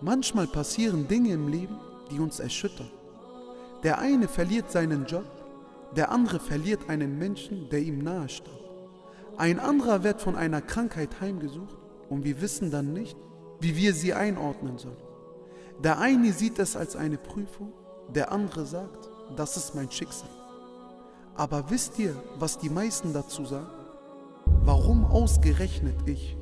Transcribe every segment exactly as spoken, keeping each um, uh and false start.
Manchmal passieren Dinge im Leben, die uns erschüttern. Der eine verliert seinen Job, der andere verliert einen Menschen, der ihm nahe stand. Ein anderer wird von einer Krankheit heimgesucht und wir wissen dann nicht, wie wir sie einordnen sollen. Der eine sieht es als eine Prüfung, der andere sagt, das ist mein Schicksal. Aber wisst ihr, was die meisten dazu sagen? Warum ausgerechnet ich?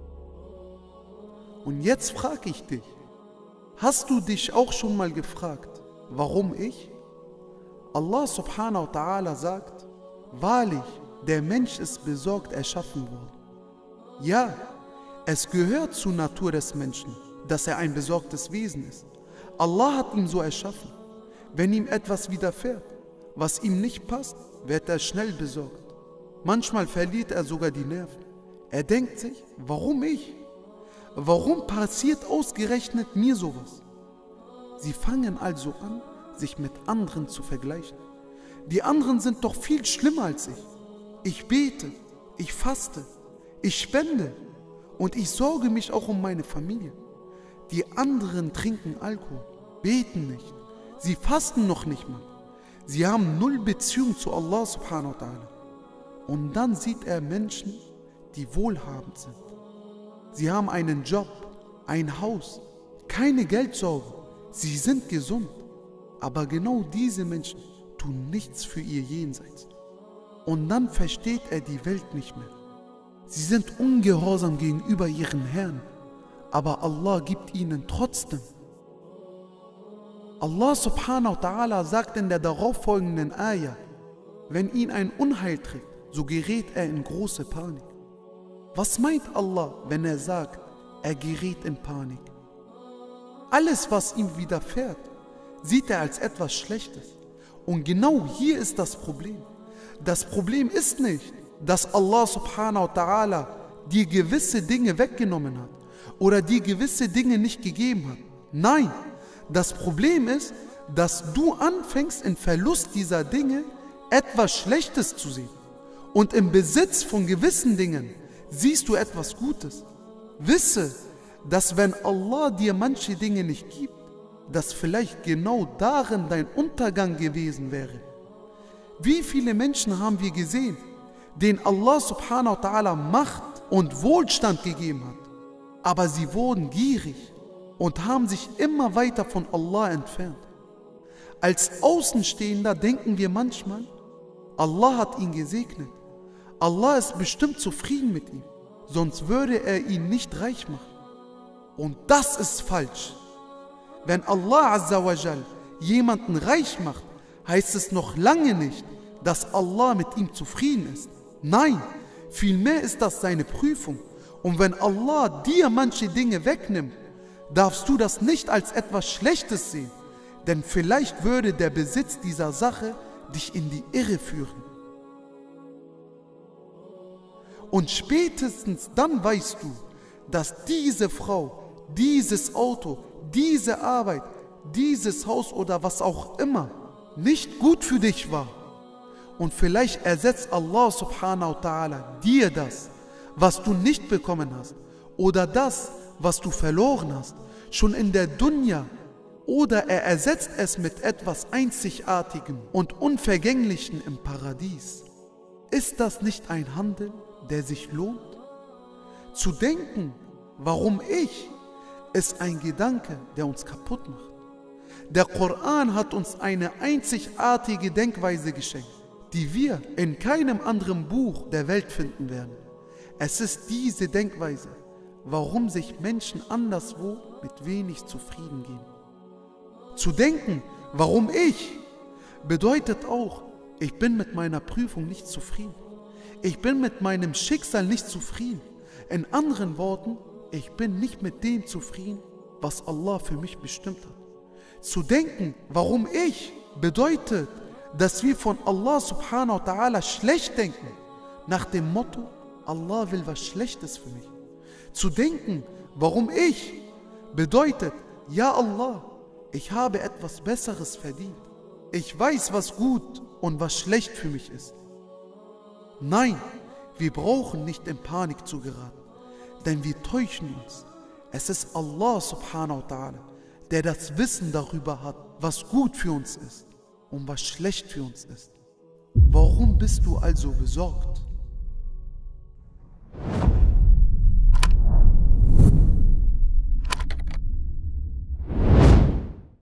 Und jetzt frage ich dich, hast du dich auch schon mal gefragt, warum ich? Allah subhanahu wa ta'ala sagt, wahrlich, der Mensch ist besorgt erschaffen worden. Ja, es gehört zur Natur des Menschen, dass er ein besorgtes Wesen ist. Allah hat ihn so erschaffen. Wenn ihm etwas widerfährt, was ihm nicht passt, wird er schnell besorgt. Manchmal verliert er sogar die Nerven. Er denkt sich, warum ich? Warum passiert ausgerechnet mir sowas? Sie fangen also an, sich mit anderen zu vergleichen. Die anderen sind doch viel schlimmer als ich. Ich bete, ich faste, ich spende und ich sorge mich auch um meine Familie. Die anderen trinken Alkohol, beten nicht, sie fasten noch nicht mal. Sie haben null Beziehung zu Allah subhanahu wa ta'ala. Und dann sieht er Menschen, die wohlhabend sind. Sie haben einen Job, ein Haus, keine Geldsorgen, sie sind gesund. Aber genau diese Menschen tun nichts für ihr Jenseits. Und dann versteht er die Welt nicht mehr. Sie sind ungehorsam gegenüber ihren Herrn, aber Allah gibt ihnen trotzdem. Allah subhanahu wa ta'ala sagt in der darauffolgenden Ayah, wenn ihn ein Unheil trifft, so gerät er in große Panik. Was meint Allah, wenn er sagt, er gerät in Panik? Alles, was ihm widerfährt, sieht er als etwas Schlechtes. Und genau hier ist das Problem. Das Problem ist nicht, dass Allah subhanahu wa ta'ala dir gewisse Dinge weggenommen hat oder dir gewisse Dinge nicht gegeben hat. Nein, das Problem ist, dass du anfängst, im Verlust dieser Dinge etwas Schlechtes zu sehen. Und im Besitz von gewissen Dingen siehst du etwas Gutes. Wisse, dass wenn Allah dir manche Dinge nicht gibt, dass vielleicht genau darin dein Untergang gewesen wäre. Wie viele Menschen haben wir gesehen, denen Allah subhanahu wa ta'ala Macht und Wohlstand gegeben hat, aber sie wurden gierig und haben sich immer weiter von Allah entfernt. Als Außenstehender denken wir manchmal, Allah hat ihn gesegnet. Allah ist bestimmt zufrieden mit ihm, sonst würde er ihn nicht reich machen. Und das ist falsch. Wenn Allah azza wa jal jemanden reich macht, heißt es noch lange nicht, dass Allah mit ihm zufrieden ist. Nein, vielmehr ist das seine Prüfung. Und wenn Allah dir manche Dinge wegnimmt, darfst du das nicht als etwas Schlechtes sehen, denn vielleicht würde der Besitz dieser Sache dich in die Irre führen. Und spätestens dann weißt du, dass diese Frau, dieses Auto, diese Arbeit, dieses Haus oder was auch immer nicht gut für dich war. Und vielleicht ersetzt Allah subhanahu wa ta'ala dir das, was du nicht bekommen hast, oder das, was du verloren hast, schon in der Dunya, oder er ersetzt es mit etwas Einzigartigem und Unvergänglichem im Paradies. Ist das nicht ein Handel, der sich lohnt? Zu denken, warum ich, ist ein Gedanke, der uns kaputt macht. Der Koran hat uns eine einzigartige Denkweise geschenkt, die wir in keinem anderen Buch der Welt finden werden. Es ist diese Denkweise, warum sich Menschen anderswo mit wenig zufrieden geben. Zu denken, warum ich, bedeutet auch, ich bin mit meiner Prüfung nicht zufrieden. Ich bin mit meinem Schicksal nicht zufrieden. In anderen Worten, ich bin nicht mit dem zufrieden, was Allah für mich bestimmt hat. Zu denken, warum ich, bedeutet, dass wir von Allah subhanahu wa ta'ala schlecht denken, nach dem Motto, Allah will was Schlechtes für mich. Zu denken, warum ich, bedeutet, ja Allah, ich habe etwas Besseres verdient. Ich weiß, was gut und was schlecht für mich ist. Nein, wir brauchen nicht in Panik zu geraten, denn wir täuschen uns. Es ist Allah subhanahu wa ta'ala, der das Wissen darüber hat, was gut für uns ist und was schlecht für uns ist. Warum bist du also besorgt?